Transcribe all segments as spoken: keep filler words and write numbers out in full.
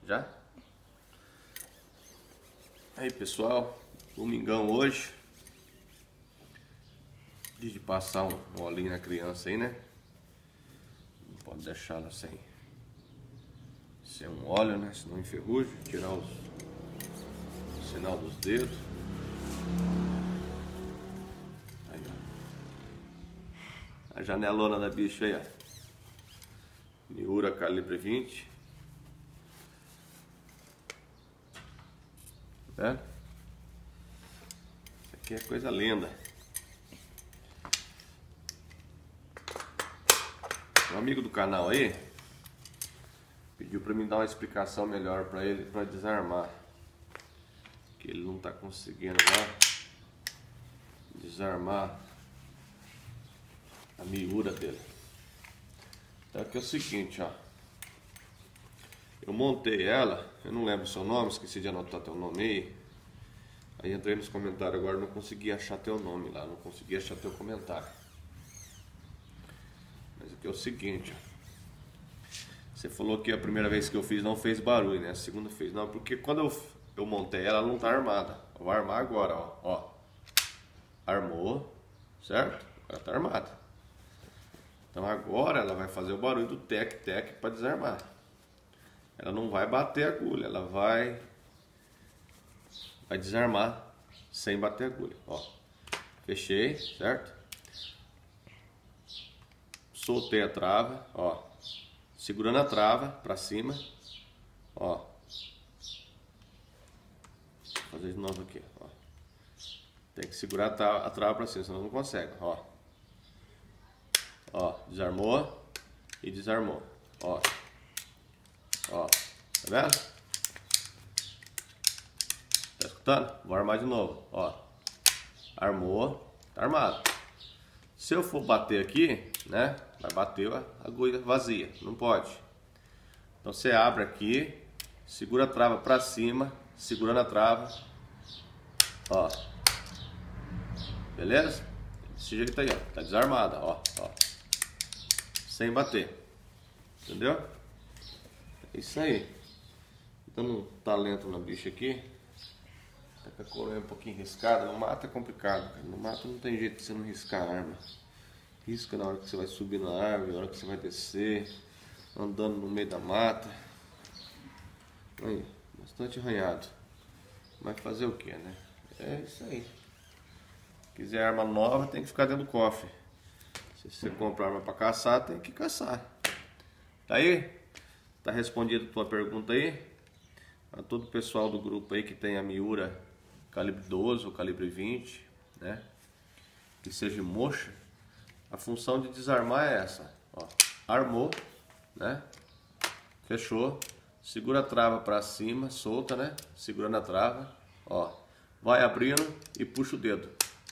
Já? Aí pessoal, domingão hoje. Dia de passar um olhinho na criança aí, né? Não pode deixá-la sem, sem um óleo, né? Senão enferruja, tirar os, o sinal dos dedos. Aí, ó. A janelona da bicha aí, ó. Miura calibre vinte. Tá vendo? Isso aqui é coisa linda. Um amigo do canal aí pediu para mim dar uma explicação melhor para ele, para desarmar, que ele não tá conseguindo lá desarmar a miura dele. Então aqui é o seguinte, ó, eu montei ela, eu não lembro o seu nome, esqueci de anotar teu nome aí. Aí entrei nos comentários agora, não consegui achar teu nome lá, não consegui achar teu comentário. Mas aqui é o seguinte, ó. Você falou que a primeira vez que eu fiz não fez barulho, né? A segunda fez. Não, porque quando eu, eu montei ela, ela não tá armada. Eu vou armar agora, ó. ó. Armou, certo? Ela tá armada. Então agora ela vai fazer o barulho do tec-tec para desarmar. Ela não vai bater a agulha, ela vai, vai desarmar sem bater a agulha, ó. Fechei, certo? Soltei a trava, ó, segurando a trava para cima, ó, vou fazer de novo aqui, ó, tem que segurar a trava, a trava para cima, senão não consegue, ó, ó, desarmou e desarmou, ó, ó, tá vendo? Tá escutando? Vou armar de novo, ó, armou, tá armado. Se eu for bater aqui, né, vai bater a agulha vazia, não pode. Então você abre aqui, segura a trava para cima, segurando a trava, ó, beleza? Desse jeito aí, ó, tá desarmada, ó, ó, sem bater, entendeu? É isso aí. Dando um talento na bicha aqui, tá com a coroa um pouquinho riscada. No mato é complicado, cara. No mato não tem jeito de você não riscar a arma. Risca na hora que você vai subir na árvore, na hora que você vai descer, andando no meio da mata. Aí, bastante arranhado. Mas fazer o que, né? É isso aí. Se quiser arma nova, tem que ficar dentro do cofre. Se você compra arma para caçar, tem que caçar. Tá aí? Tá respondida a tua pergunta aí? A todo o pessoal do grupo aí que tem a Miura calibre doze ou calibre vinte, né? Que seja mocha. A função de desarmar é essa, ó. Armou, né? Fechou. Segura a trava para cima, solta, né? Segurando a trava, ó. Vai abrindo e puxa o dedo.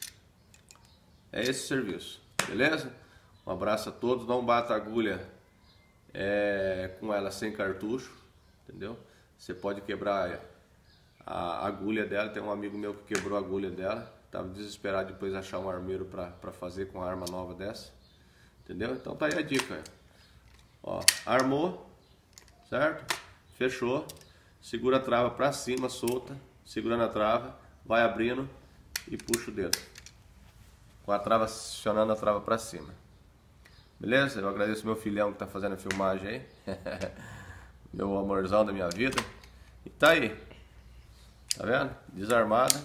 É esse o serviço, beleza? Um abraço a todos. Não bata a agulha é, com ela sem cartucho, entendeu? Você pode quebrar a agulha dela. Tem um amigo meu que quebrou a agulha dela. Tava desesperado depois de achar um armeiro para fazer com a arma nova dessa. Entendeu? Então tá aí a dica. Ó, armou, certo? Fechou. Segura a trava para cima, solta. Segurando a trava, vai abrindo e puxa o dedo. Com a trava, acionando a trava para cima. Beleza? Eu agradeço meu filhão que tá fazendo a filmagem aí. Meu amorzão da minha vida. E tá aí. Tá vendo? Desarmada.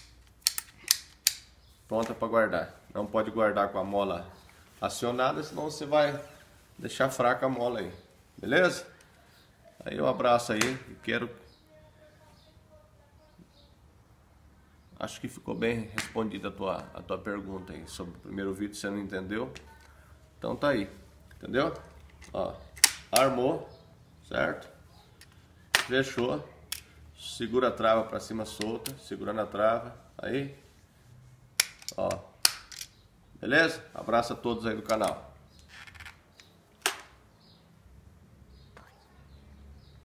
Pronta para guardar. Não pode guardar com a mola acionada, senão você vai deixar fraca a mola aí. Beleza? Aí um abraço aí. E quero... Acho que ficou bem respondida a tua, a tua pergunta aí. Sobre o primeiro vídeo você não entendeu. Então tá aí. Entendeu? Ó. Armou. Certo? Fechou. Segura a trava para cima, solta. Segurando a trava. Aí. Ó, beleza? Abraço a todos aí do canal.